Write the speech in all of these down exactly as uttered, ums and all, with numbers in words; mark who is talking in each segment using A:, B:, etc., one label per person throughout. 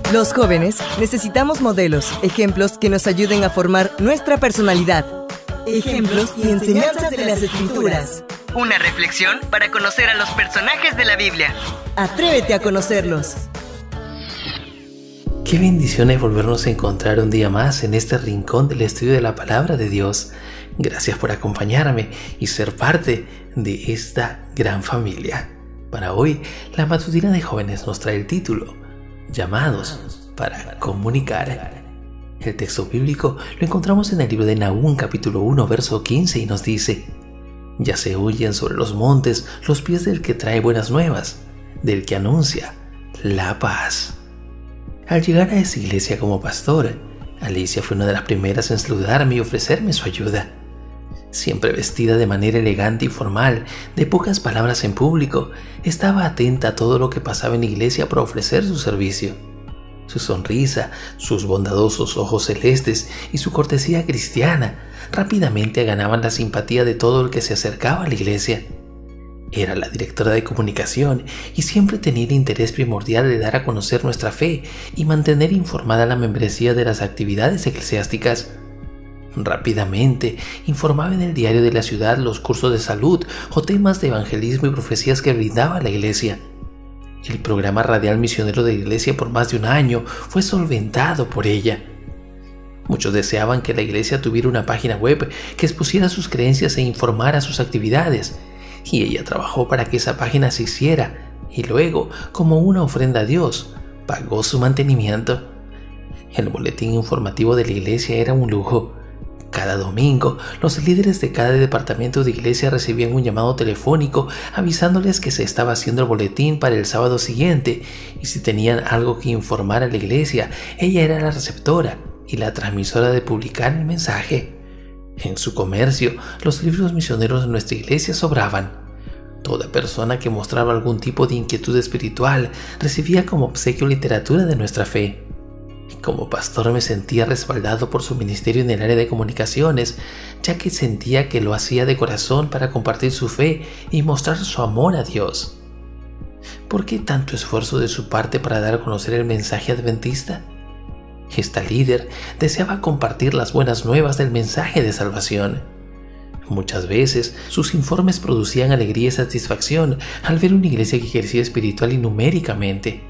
A: Los jóvenes necesitamos modelos, ejemplos que nos ayuden a formar nuestra personalidad. Ejemplos y enseñanzas de las Escrituras. Una reflexión para conocer a los personajes de la Biblia. Atrévete a conocerlos.
B: Qué bendición es volvernos a encontrar un día más en este rincón del estudio de la Palabra de Dios. Gracias por acompañarme y ser parte de esta gran familia. Para hoy, la matutina de jóvenes nos trae el título Llamados para comunicar. El texto bíblico lo encontramos en el libro de Nahum, capítulo uno, verso quince, y nos dice: Ya se oyen sobre los montes los pies del que trae buenas nuevas, del que anuncia la paz. Al llegar a esa iglesia como pastor, Alicia fue una de las primeras en saludarme y ofrecerme su ayuda. Siempre vestida de manera elegante y formal, de pocas palabras en público, estaba atenta a todo lo que pasaba en la iglesia para ofrecer su servicio. Su sonrisa, sus bondadosos ojos celestes y su cortesía cristiana rápidamente ganaban la simpatía de todo el que se acercaba a la iglesia. Era la directora de comunicación y siempre tenía el interés primordial de dar a conocer nuestra fe y mantener informada a la membresía de las actividades eclesiásticas. Rápidamente informaba en el diario de la ciudad los cursos de salud o temas de evangelismo y profecías que brindaba la iglesia. El programa radial misionero de la iglesia por más de un año fue solventado por ella. Muchos deseaban que la iglesia tuviera una página web que expusiera sus creencias e informara sus actividades, y ella trabajó para que esa página se hiciera y luego, como una ofrenda a Dios, pagó su mantenimiento. El boletín informativo de la iglesia era un lujo. Cada domingo, los líderes de cada departamento de iglesia recibían un llamado telefónico avisándoles que se estaba haciendo el boletín para el sábado siguiente, y si tenían algo que informar a la iglesia, ella era la receptora y la transmisora de publicar el mensaje. En su comercio, los libros misioneros de nuestra iglesia sobraban. Toda persona que mostraba algún tipo de inquietud espiritual recibía como obsequio literatura de nuestra fe. Como pastor me sentía respaldado por su ministerio en el área de comunicaciones, ya que sentía que lo hacía de corazón para compartir su fe y mostrar su amor a Dios. ¿Por qué tanto esfuerzo de su parte para dar a conocer el mensaje adventista? Esta líder deseaba compartir las buenas nuevas del mensaje de salvación. Muchas veces sus informes producían alegría y satisfacción al ver una iglesia que crecía espiritual y numéricamente.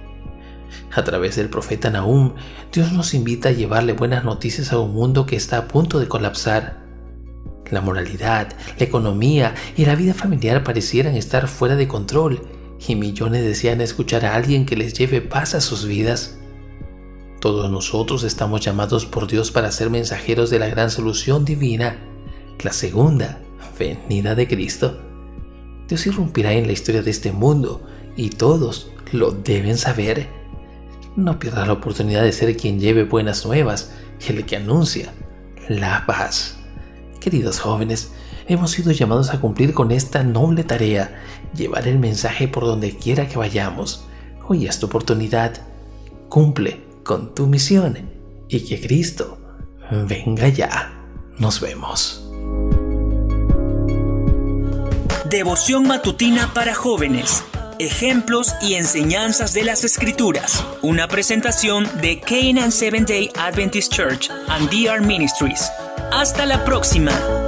B: A través del profeta Nahum, Dios nos invita a llevarle buenas noticias a un mundo que está a punto de colapsar. La moralidad, la economía y la vida familiar parecieran estar fuera de control, y millones desean escuchar a alguien que les lleve paz a sus vidas. Todos nosotros estamos llamados por Dios para ser mensajeros de la gran solución divina, la segunda venida de Cristo. Dios irrumpirá en la historia de este mundo y todos lo deben saber. No pierdas la oportunidad de ser quien lleve buenas nuevas, el que anuncia la paz. Queridos jóvenes, hemos sido llamados a cumplir con esta noble tarea, llevar el mensaje por donde quiera que vayamos. Hoy es tu oportunidad. Cumple con tu misión y que Cristo venga ya. Nos vemos.
C: Devoción matutina para jóvenes. Ejemplos y enseñanzas de las Escrituras. Una presentación de Canaan Seventh Day Adventist Church and D R Ministries. Hasta la próxima.